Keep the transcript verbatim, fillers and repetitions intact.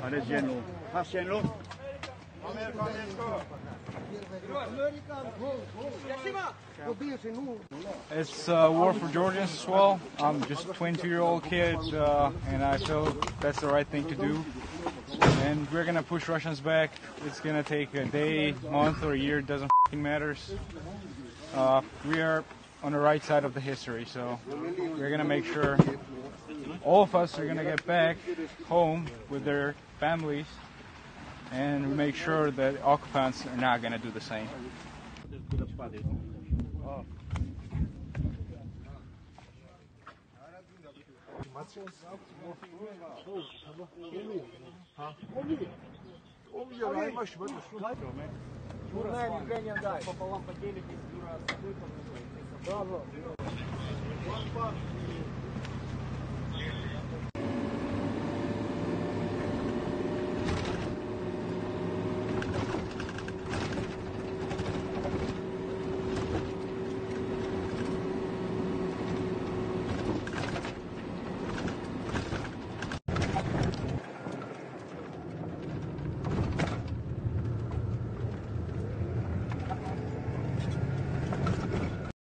It's a war for Georgians as well. I'm just a twenty-two-year-old kid, uh, and I feel that's the right thing to do. And we're gonna push Russians back. It's gonna take a day, month, or a year. It doesn't f***ing matter. Uh, we are on the right side of the history, so we're gonna make sure all of us are gonna get back home with their families, and make sure that occupants are not gonna do the same. Пополам поделитесь,